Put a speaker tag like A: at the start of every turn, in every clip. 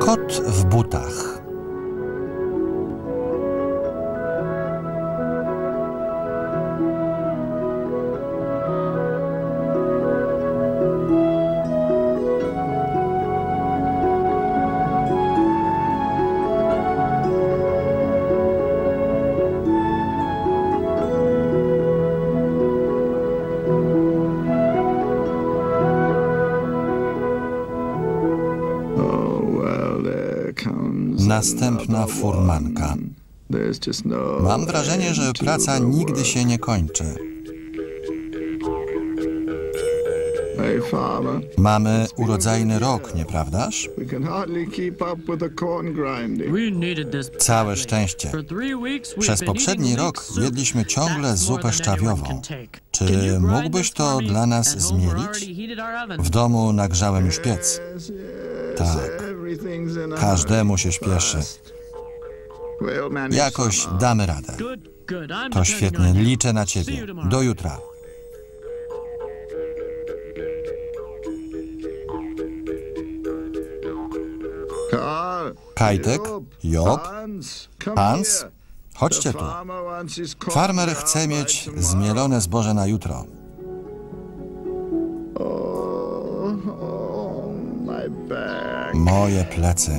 A: Kot w butach. Następna furmanka. Mam wrażenie, że praca nigdy się nie kończy. Mamy urodzajny rok, nieprawdaż? Całe szczęście. Przez poprzedni rok jedliśmy ciągle zupę szczawiową. Czy mógłbyś to dla nas zmielić? W domu nagrzałem już piec. Tak. Każdemu się śpieszy. Jakoś damy radę. To świetnie. Liczę na ciebie. Do jutra. Kajtek, Job, Hans, chodźcie tu. Farmer chce mieć zmielone zboże na jutro. Moje plecy.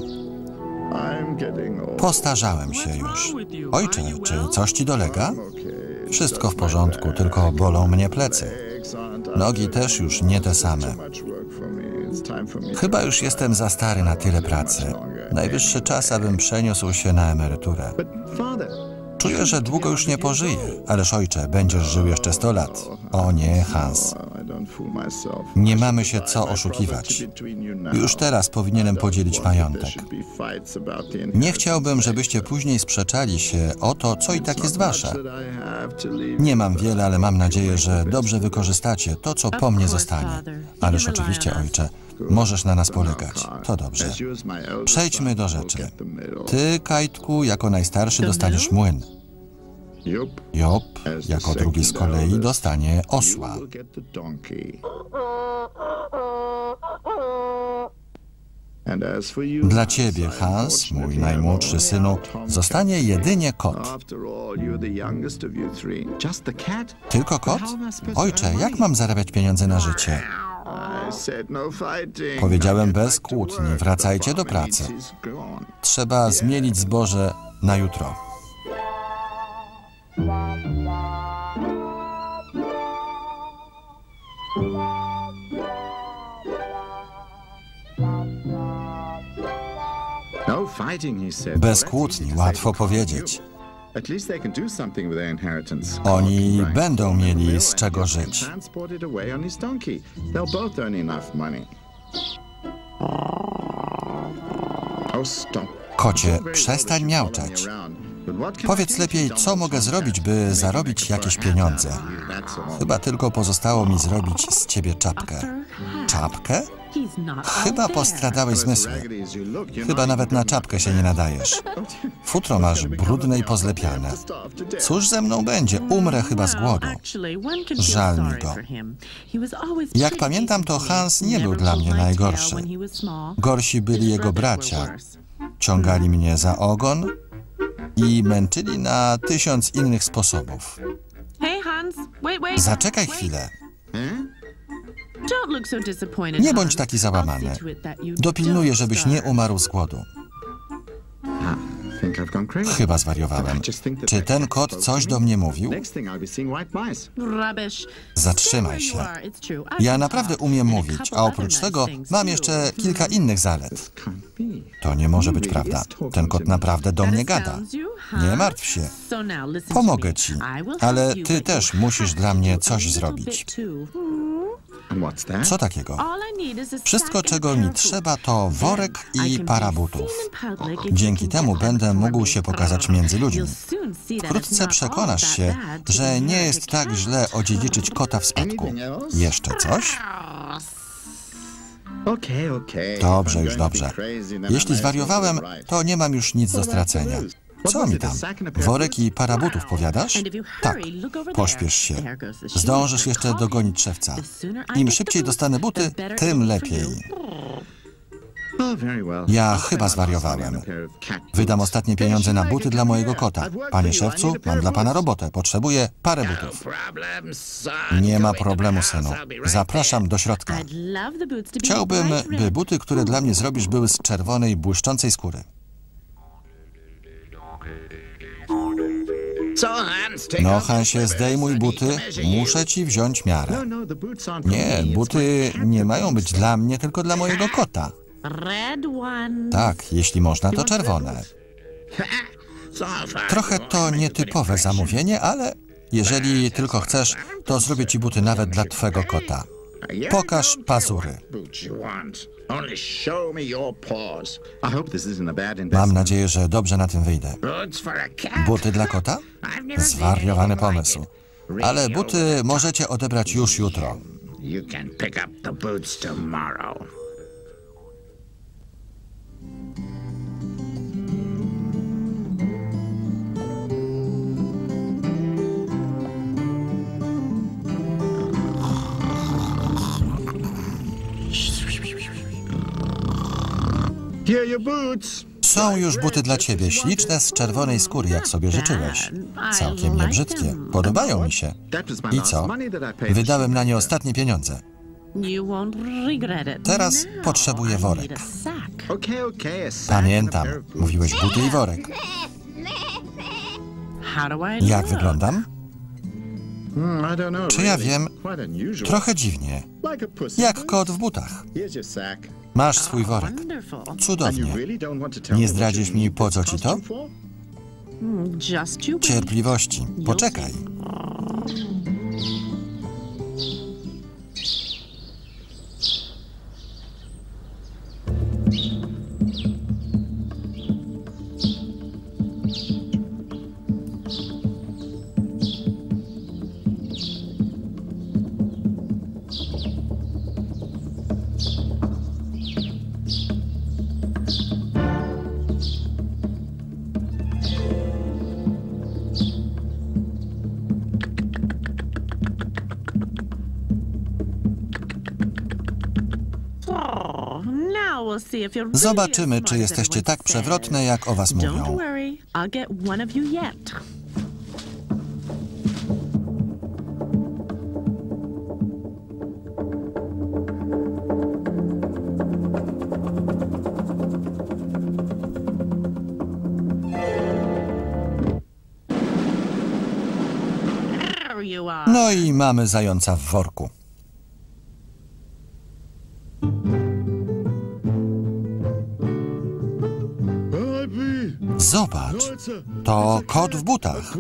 A: Postarzałem się już. Ojcze, czy coś ci dolega? Wszystko w porządku, tylko bolą mnie plecy. Nogi też już nie te same. Chyba już jestem za stary na tyle pracy. Najwyższy czas, abym przeniósł się na emeryturę. Czuję, że długo już nie pożyję. Ależ ojcze, będziesz żył jeszcze 100 lat. O nie, Hans. Nie mamy się co oszukiwać. Już teraz powinienem podzielić majątek. Nie chciałbym, żebyście później sprzeczali się o to, co i tak jest wasze. Nie mam wiele, ale mam nadzieję, że dobrze wykorzystacie to, co po mnie zostanie. Ależ oczywiście, ojcze, możesz na nas polegać. To dobrze. Przejdźmy do rzeczy. Ty, Kajtku, jako najstarszy dostaniesz młyn. Job, jako drugi z kolei, dostanie osła. Dla ciebie, Hans, mój najmłodszy synu, zostanie jedynie kot. Tylko kot? Ojcze, jak mam zarabiać pieniądze na życie? Powiedziałem bez kłótni, wracajcie do pracy. Trzeba zmielić zboże na jutro. Bez kłótni, łatwo powiedzieć. Oni będą mieli z czego żyć. Kocie, przestań miauczeć. Powiedz lepiej, co mogę zrobić, by zarobić jakieś pieniądze. Chyba tylko pozostało mi zrobić z ciebie czapkę. Czapkę? Chyba postradałeś zmysły. Chyba nawet na czapkę się nie nadajesz. Futro masz brudne i pozlepiane. Cóż ze mną będzie? Umrę chyba z głodu. Żal mi go. Jak pamiętam, to Hans nie był dla mnie najgorszy. Gorsi byli jego bracia. Ciągali mnie za ogon i męczyli na 1000 innych sposobów. Zaczekaj chwilę. Nie bądź taki załamany. Dopilnuję, żebyś nie umarł z głodu. Chyba zwariowałem. Czy ten kot coś do mnie mówił? Zatrzymaj się. Ja naprawdę umiem mówić, a oprócz tego mam jeszcze kilka innych zalet. To nie może być prawda. Ten kot naprawdę do mnie gada. Nie martw się. Pomogę ci, ale ty też musisz dla mnie coś zrobić. Co takiego? Wszystko, czego mi trzeba, to worek i para butów. Dzięki temu będę mógł się pokazać między ludźmi. Wkrótce przekonasz się, że nie jest tak źle odziedziczyć kota w spadku. Jeszcze coś? Dobrze, już dobrze. Jeśli zwariowałem, to nie mam już nic do stracenia. Co mi tam? Worek i para butów, powiadasz? Tak, pośpiesz się. Zdążysz jeszcze dogonić szewca. Im szybciej dostanę buty, tym lepiej. Ja chyba zwariowałem. Wydam ostatnie pieniądze na buty dla mojego kota. Panie szewcu, mam dla pana robotę. Potrzebuję parę butów. Nie ma problemu, synu. Zapraszam do środka. Chciałbym, by buty, które dla mnie zrobisz, były z czerwonej, błyszczącej skóry. No, Hansie, zdejmuj buty. Muszę ci wziąć miarę. Nie, buty nie mają być dla mnie, tylko dla mojego kota. Tak, jeśli można, to czerwone. Trochę to nietypowe zamówienie, ale jeżeli tylko chcesz, to zrobię ci buty nawet dla twego kota. Pokaż pazury. Mam nadzieję, że dobrze na tym wyjdę. Buty dla kota? Zwariowany pomysł. Ale buty możecie odebrać już jutro. Są już buty dla ciebie, śliczne z czerwonej skóry, jak sobie życzyłeś. Całkiem niebrzydkie. Podobają mi się. I co? Wydałem na nie ostatnie pieniądze. Teraz potrzebuję worek. Pamiętam, mówiłeś buty i worek. Jak wyglądam? Czy ja wiem? Trochę dziwnie. Jak kot w butach. Masz swój worek. Cudownie. Nie zdradzisz mi, po co ci to? Cierpliwości. Poczekaj. Zobaczymy, czy jesteście tak przewrotne, jak o was mówią. No i mamy zająca w worku. Zobacz, to kot w butach.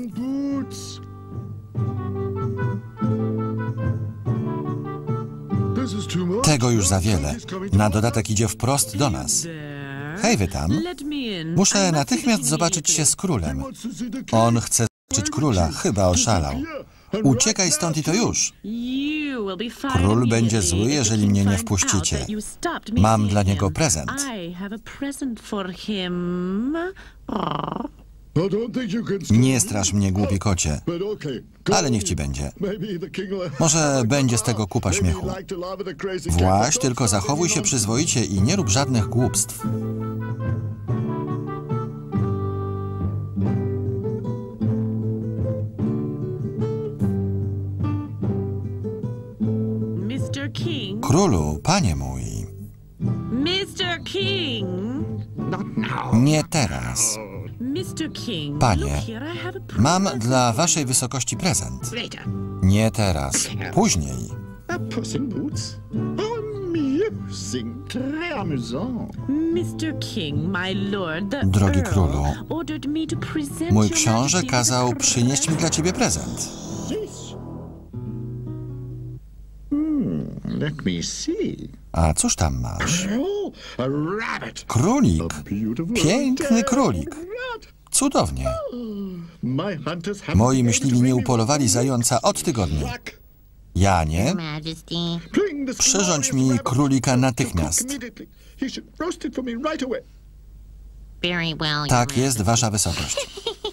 A: Tego już za wiele. Na dodatek idzie wprost do nas. Hej, wy tam. Muszę natychmiast zobaczyć się z królem. On chce zobaczyć króla, chyba oszalał. Uciekaj stąd i to już. Król będzie zły, jeżeli mnie nie wpuścicie. Mam dla niego prezent. Nie strasz mnie, głupi kocie. Ale niech ci będzie. Może będzie z tego kupa śmiechu. Właś, tylko zachowuj się przyzwoicie i nie rób żadnych głupstw. Królu, panie mój. Nie teraz. Panie, mam dla waszej wysokości prezent. Nie teraz, później. Drogi królu, mój książę kazał przynieść mi dla ciebie prezent. A cóż tam masz? Królik. Piękny królik. Cudownie. Moi myśliwi nie upolowali zająca od tygodni. Ja nie? Przyrządź mi królika natychmiast. Tak jest, wasza wysokość.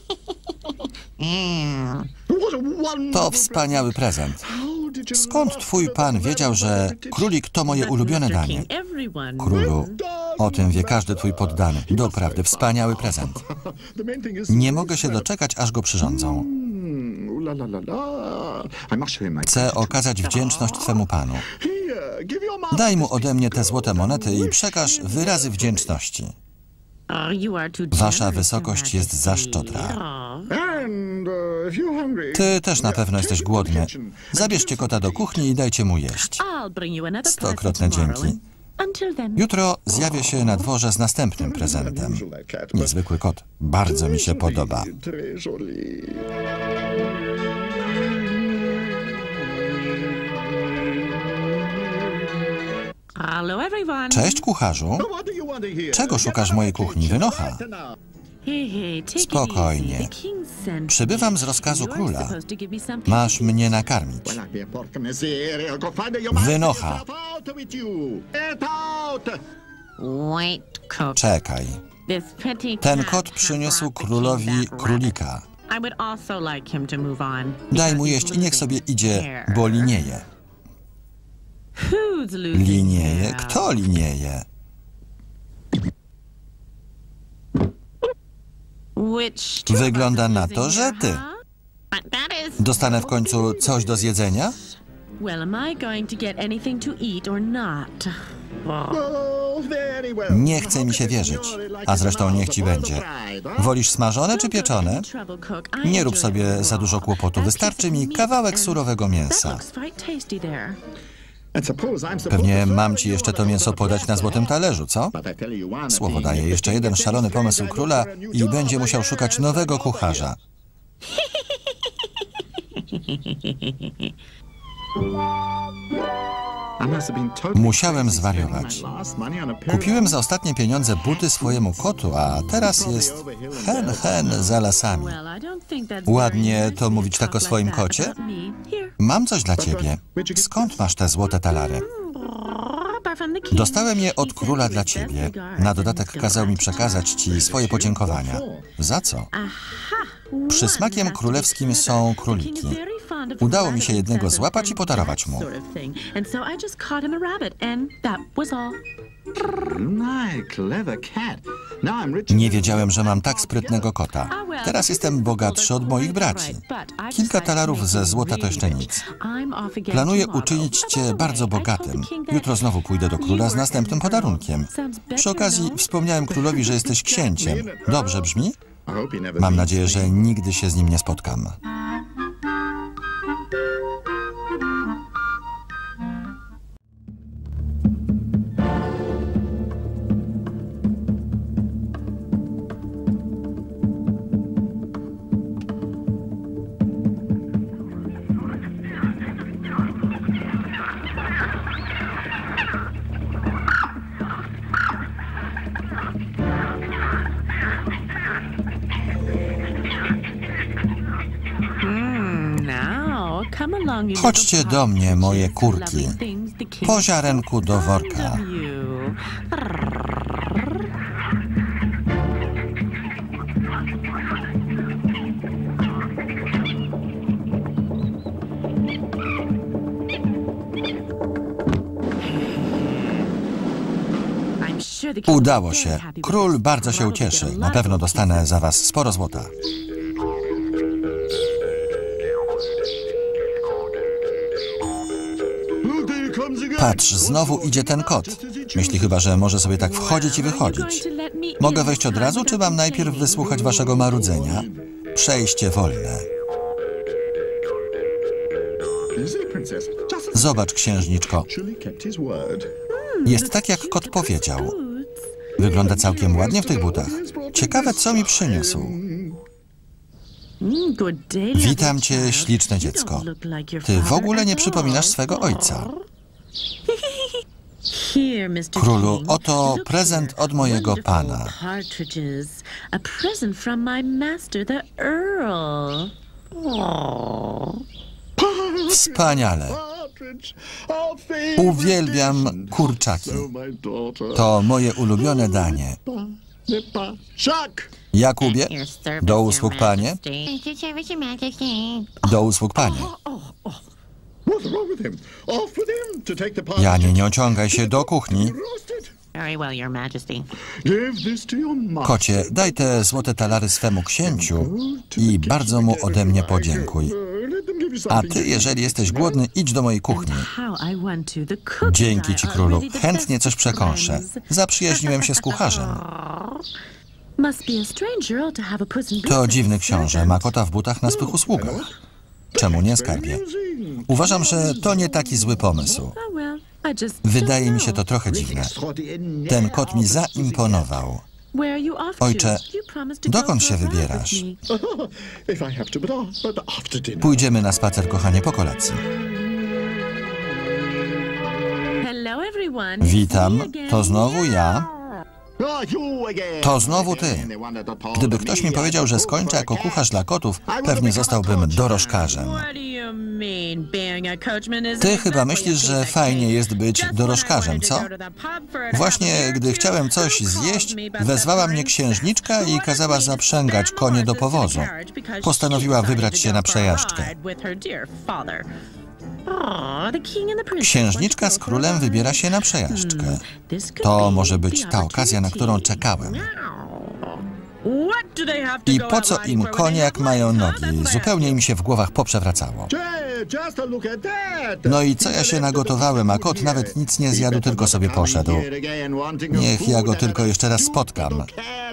A: To wspaniały prezent. Skąd twój pan wiedział, że królik to moje ulubione danie? Królu, O tym wie każdy twój poddany. Doprawdy wspaniały prezent. Nie mogę się doczekać, aż go przyrządzą. Chcę okazać wdzięczność twemu panu. Daj mu ode mnie te złote monety i przekaż wyrazy wdzięczności. Wasza wysokość jest za szczodra. Ty też na pewno jesteś głodny. Zabierzcie kota do kuchni i dajcie mu jeść. 100-krotne dzięki. Jutro zjawię się na dworze z następnym prezentem. Niezwykły kot. Bardzo mi się podoba. Cześć, kucharzu. Czego szukasz w mojej kuchni? Wynocha. Spokojnie. Przybywam z rozkazu króla. Masz mnie nakarmić. Wynocha. Czekaj. Ten kot przyniósł królowi królika. Daj mu jeść i niech sobie idzie, bo linieje. Linieje? Kto linieje? Wygląda na to, że ty. Dostanę w końcu coś do zjedzenia? Nie chce mi się wierzyć, a zresztą niech ci będzie. Wolisz smażone czy pieczone? Nie rób sobie za dużo kłopotu, wystarczy mi kawałek surowego mięsa. Pewnie mam ci jeszcze to mięso podać na złotym talerzu, co? Słowo daję, jeszcze jeden szalony pomysł króla i będzie musiał szukać nowego kucharza. Musiałem zwariować. Kupiłem za ostatnie pieniądze buty swojemu kotu, a teraz jest hen za lasami. Ładnie to mówić tak o swoim kocie? Mam coś dla ciebie. Skąd masz te złote talary? Dostałem je od króla dla ciebie. Na dodatek kazał mi przekazać ci swoje podziękowania. Za co? Przysmakiem królewskim są króliki. Udało mi się jednego złapać i podarować mu. Nie wiedziałem, że mam tak sprytnego kota. Teraz jestem bogatszy od moich braci. Kilka talarów ze złota to jeszcze nic. Planuję uczynić cię bardzo bogatym. Jutro znowu pójdę do króla z następnym podarunkiem. Przy okazji wspomniałem królowi, że jesteś księciem. Dobrze brzmi? Mam nadzieję, że nigdy się z nim nie spotkam. Chodźcie do mnie, moje kurki. Po ziarenku do worka. Udało się. Król bardzo się ucieszy. Na pewno dostanę za was sporo złota. Patrz, znowu idzie ten kot. Myśli chyba, że może sobie tak wchodzić i wychodzić. Mogę wejść od razu, czy mam najpierw wysłuchać waszego marudzenia? Przejście wolne. Zobacz, księżniczko. Jest tak, jak kot powiedział. Wygląda całkiem ładnie w tych butach. Ciekawe, co mi przyniósł. Witam cię, śliczne dziecko. Ty w ogóle nie przypominasz swego ojca. Królu, oto prezent od mojego pana. Wspaniale. Uwielbiam kurczaki. To moje ulubione danie. Jakubie, do usług, panie. Do usług, panie. Janie, nie ociągaj się, do kuchni. Kocie, daj te złote talary swemu księciu i bardzo mu ode mnie podziękuj. A ty, jeżeli jesteś głodny, idź do mojej kuchni. Dzięki ci, królu. Chętnie coś przekąszę. Zaprzyjaźniłem się z kucharzem. To dziwny książę. Ma kota w butach na swych usługach. Czemu nie, skarbie? Uważam, że to nie taki zły pomysł. Wydaje mi się to trochę dziwne. Ten kot mi zaimponował. Ojcze, dokąd się wybierasz? Pójdziemy na spacer, kochanie, po kolacji. Witam, to znowu ja. To znowu ty. Gdyby ktoś mi powiedział, że skończę jako kucharz dla kotów, pewnie zostałbym dorożkarzem. Ty chyba myślisz, że fajnie jest być dorożkarzem, co? Właśnie gdy chciałem coś zjeść, wezwała mnie księżniczka i kazała zaprzęgać konie do powozu. Postanowiła wybrać się na przejażdżkę. Księżniczka z królem wybiera się na przejażdżkę. To może być ta okazja, na którą czekałem. I po co im konie, jak mają nogi? Zupełnie mi się w głowach poprzewracało. No i co ja się nagotowałem, a kot nawet nic nie zjadł, tylko sobie poszedł. Niech ja go tylko jeszcze raz spotkam.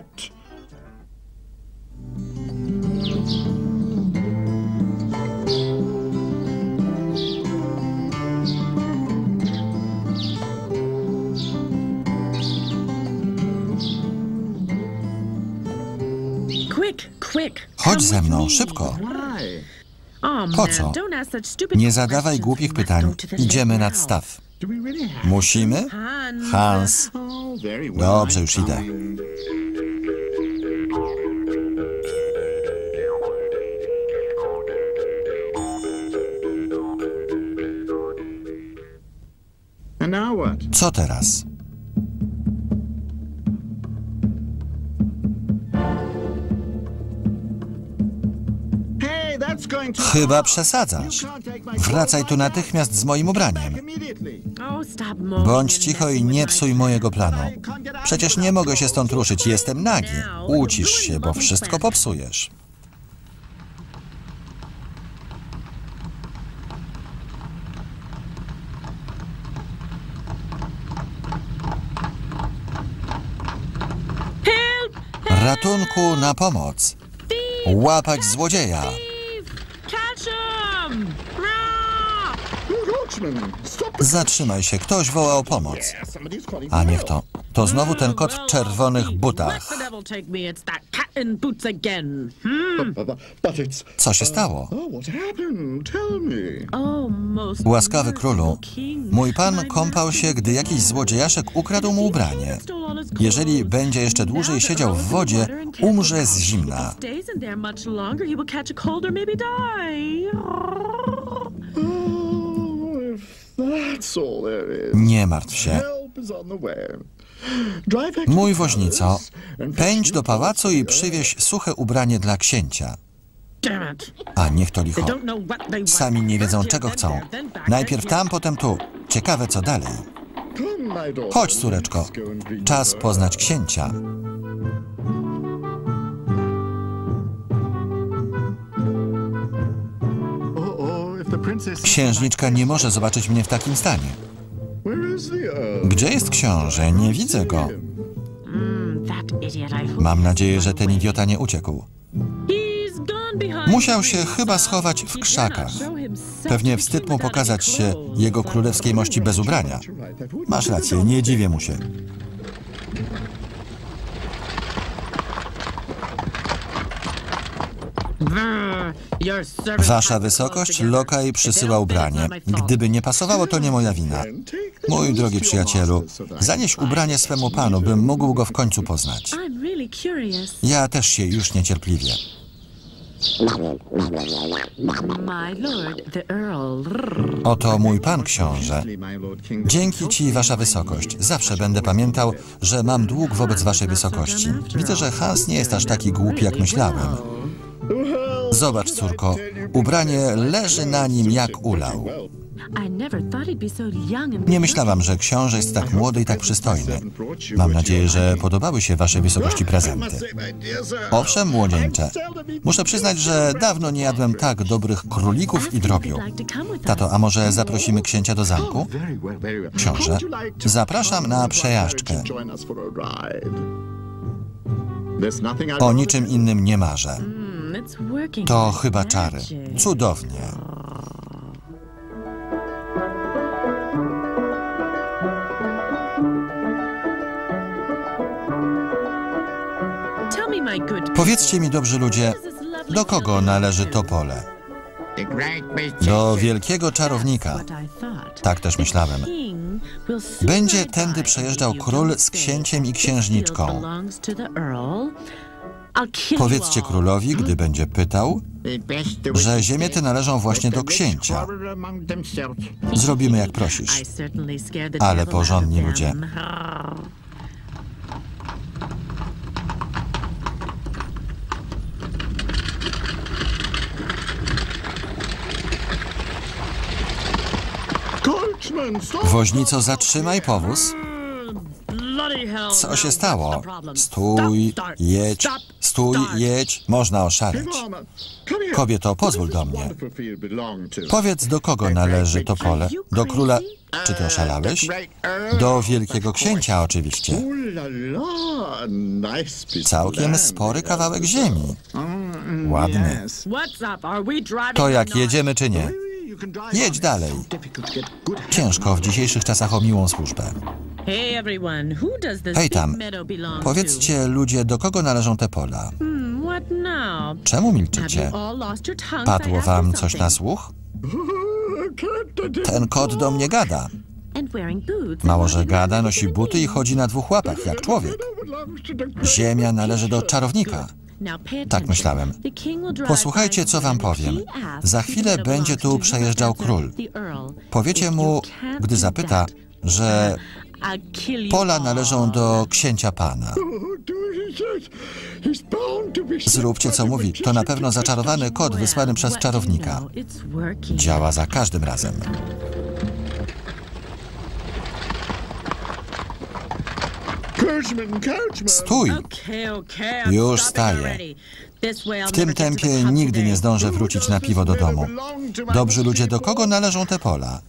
A: Chodź ze mną, szybko. Po co? Nie zadawaj głupich pytań. Idziemy nad staw. Musimy? Hans. Dobrze, już idę. Co teraz? Chyba przesadzasz. Wracaj tu natychmiast z moim ubraniem. Bądź cicho i nie psuj mojego planu. Przecież nie mogę się stąd ruszyć, jestem nagi. Ucisz się, bo wszystko popsujesz. Ratunku, na pomoc. Łapać złodzieja. Zatrzymaj się, ktoś woła o pomoc. A niech to. To znowu ten kot w czerwonych butach. Co się stało? Łaskawy królu, mój pan kąpał się, gdy jakiś złodziejaszek ukradł mu ubranie. Jeżeli będzie jeszcze dłużej siedział w wodzie, umrze z zimna. Nie martw się. Mój woźnico, pędź do pałacu i przywieź suche ubranie dla księcia. A niech to licho. Sami nie wiedzą, czego chcą. Najpierw tam, potem tu. Ciekawe, co dalej. Chodź, córeczko. Czas poznać księcia. Księżniczka nie może zobaczyć mnie w takim stanie. Gdzie jest książę? Nie widzę go. Mam nadzieję, że ten idiota nie uciekł. Musiał się chyba schować w krzakach. Pewnie wstyd mu pokazać się jego królewskiej mości bez ubrania. Masz rację, nie dziwię mu się. Wasza wysokość, lokaj przysyła ubranie. Gdyby nie pasowało, to nie moja wina. Mój drogi przyjacielu, zanieś ubranie swemu panu, bym mógł go w końcu poznać. Ja też się już niecierpliwię. Oto mój pan książę. Dzięki ci, wasza wysokość. Zawsze będę pamiętał, że mam dług wobec waszej wysokości. Widzę, że Hans nie jest aż taki głupi, jak myślałem. Zobacz, córko, ubranie leży na nim jak ulał. Nie myślałam, że książę jest tak młody i tak przystojny. Mam nadzieję, że podobały się waszej wysokości prezenty. Owszem, młodzieńcze. Muszę przyznać, że dawno nie jadłem tak dobrych królików i drobiu. Tato, a może zaprosimy księcia do zamku? Książę, zapraszam na przejażdżkę. O niczym innym nie marzę. To chyba czary. Cudownie. Powiedzcie mi, dobrzy ludzie, do kogo należy to pole? Do wielkiego czarownika. Tak też myślałem. Będzie tędy przejeżdżał król z księciem i księżniczką. Powiedzcie królowi, gdy będzie pytał, że ziemie te należą właśnie do księcia. Zrobimy, jak prosisz. Ale porządni ludzie. Woźnico, zatrzymaj powóz. Co się stało? Stój, jedź, stój, jedź. Można oszaleć. Kobieto, pozwól do mnie. Powiedz, do kogo należy to pole? Do króla... Czy ty oszalałeś? Do wielkiego księcia, oczywiście. Całkiem spory kawałek ziemi. Ładny. To jak, jedziemy czy nie? Jedź dalej. Ciężko w dzisiejszych czasach o miłą służbę. Hej tam, powiedzcie ludzie, do kogo należą te pola? Czemu milczycie? Padło wam coś na słuch? Ten kot do mnie gada. Mało, że gada, nosi buty i chodzi na dwóch łapach, jak człowiek. Ziemia należy do czarownika. Tak myślałem. Posłuchajcie, co wam powiem. Za chwilę będzie tu przejeżdżał król. Powiecie mu, gdy zapyta, że pola należą do księcia pana. Zróbcie, co mówi. To na pewno zaczarowany kot wysłany przez czarownika. Działa za każdym razem. Stój! Już staję. W tym tempie nigdy nie zdążę wrócić na piwo do domu. Dobrzy ludzie, do kogo należą te pola?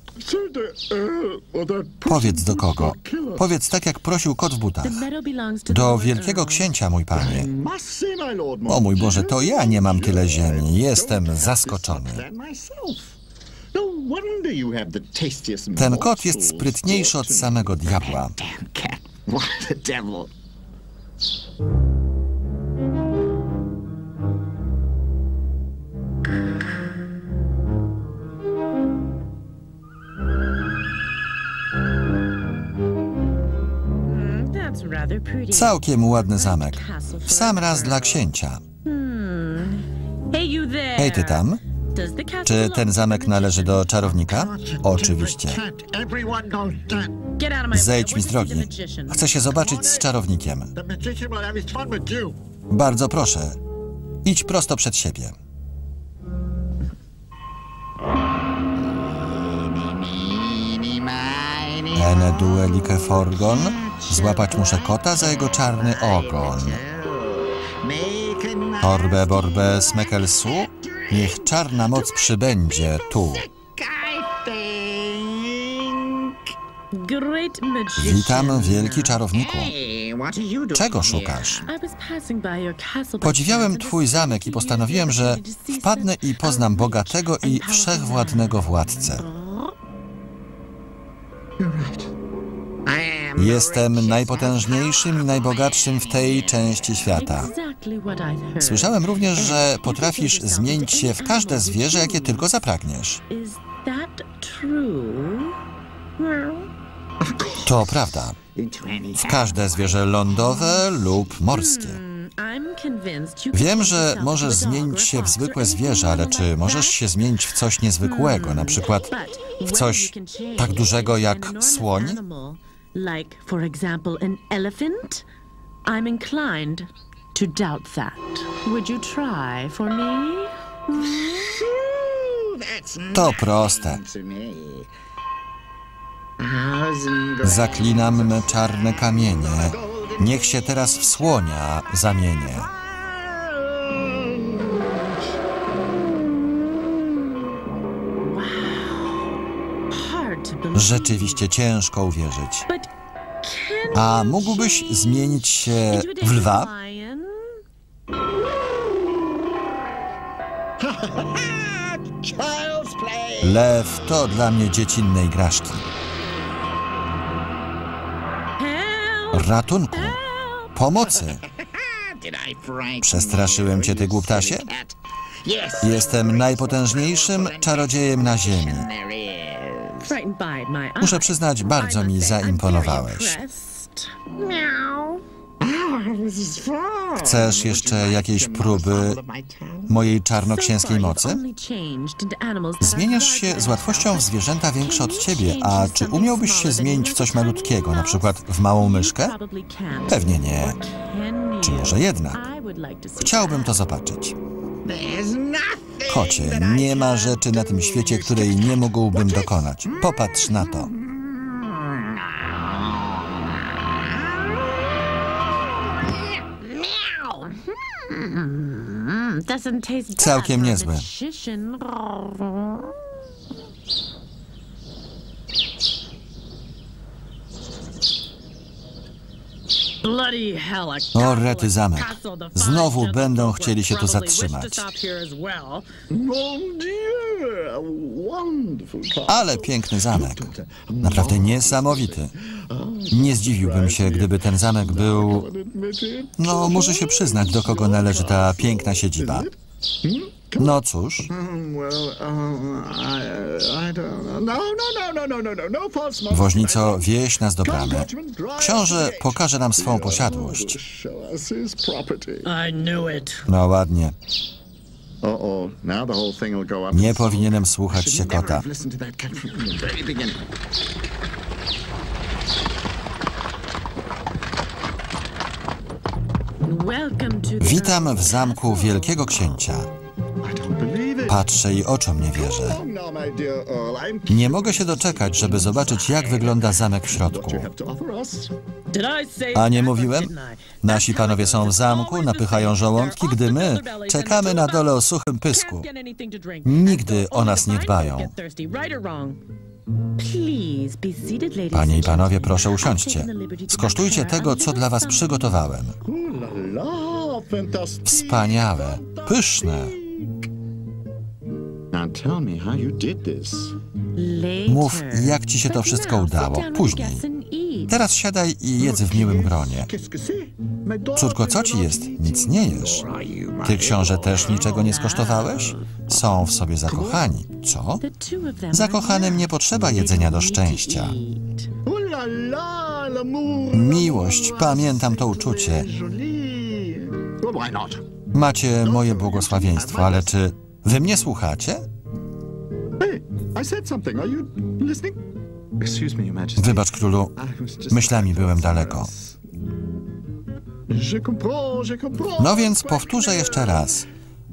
A: Powiedz, do kogo. Powiedz tak, jak prosił kot w butach. Do wielkiego księcia, mój panie. O mój Boże, to ja nie mam tyle ziemi. Jestem zaskoczony. Ten kot jest sprytniejszy od samego diabła. Całkiem ładny zamek. W sam raz dla księcia. Hej, ty tam. Czy ten zamek należy do czarownika? Oczywiście. Zejdź mi z drogi. Chcę się zobaczyć z czarownikiem. Bardzo proszę. Idź prosto przed siebie. Ene duelike forgon. Złapać muszę kota za jego czarny ogon. Orbe borbe smekelsu. Niech czarna moc przybędzie tu. Witam, wielki czarowniku. Czego szukasz? Podziwiałem twój zamek i postanowiłem, że wpadnę i poznam bogatego i wszechwładnego władcę. Jestem najpotężniejszym i najbogatszym w tej części świata. Słyszałem również, że potrafisz zmienić się w każde zwierzę, jakie tylko zapragniesz. To prawda. W każde zwierzę lądowe lub morskie. Wiem, że możesz zmienić się w zwykłe zwierzę, ale czy możesz się zmienić w coś niezwykłego, na przykład w coś tak dużego jak słoń?
B: Like, for example, an elephant? I'm inclined to doubt that. Would you try for me?
A: To proste. Zaklinam me czarne kamienie. Niech się teraz w słonia zamienię. Rzeczywiście ciężko uwierzyć. A mógłbyś zmienić się w lwa? Lew to dla mnie dziecinne igraszki. Ratunku! Pomocy! Przestraszyłem cię, ty głuptasie? Jestem najpotężniejszym czarodziejem na ziemi. Muszę przyznać, bardzo mi zaimponowałeś. Chcesz jeszcze jakiejś próby mojej czarnoksięskiej mocy? Zmieniasz się z łatwością w zwierzęta większe od ciebie, a czy umiałbyś się zmienić w coś malutkiego, na przykład w małą myszkę? Pewnie nie. Czy może jednak? Chciałbym to zobaczyć. Kocie, nie ma rzeczy na tym świecie, której nie mógłbym dokonać. Popatrz na to. Całkiem niezłe. O, rety zamek. Znowu będą chcieli się tu zatrzymać. Ale piękny zamek. Naprawdę niesamowity. Nie zdziwiłbym się, gdyby ten zamek był... No, muszę się przyznać, do kogo należy ta piękna siedziba. No cóż. Woźnico, wieź nas do bramy. Książę pokaże nam swą posiadłość. No ładnie. Nie powinienem słuchać się kota. Witam w zamku Wielkiego Księcia. Patrzę i oczom nie wierzę. Nie mogę się doczekać, żeby zobaczyć, jak wygląda zamek w środku. A nie mówiłem? Nasi panowie są w zamku, napychają żołądki, gdy my czekamy na dole o suchym pysku. Nigdy o nas nie dbają. Panie i panowie, proszę usiądźcie. Skosztujcie tego, co dla was przygotowałem. Wspaniałe, pyszne. Mów, jak ci się to wszystko udało, później. Teraz siadaj i jedz w miłym gronie. Córko, co ci jest? Nic nie jesz. Ty, książę, też niczego nie skosztowałeś? Są w sobie zakochani. Co? Zakochanym nie potrzeba jedzenia do szczęścia. Miłość, pamiętam to uczucie. Macie moje błogosławieństwo, ale czy wy mnie słuchacie? Wybacz, królu, myślami byłem daleko. No więc powtórzę jeszcze raz.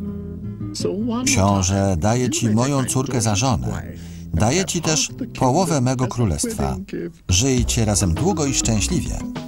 A: Książę daje ci moją córkę za żonę. Daje ci też połowę mego królestwa. Żyjcie razem długo i szczęśliwie.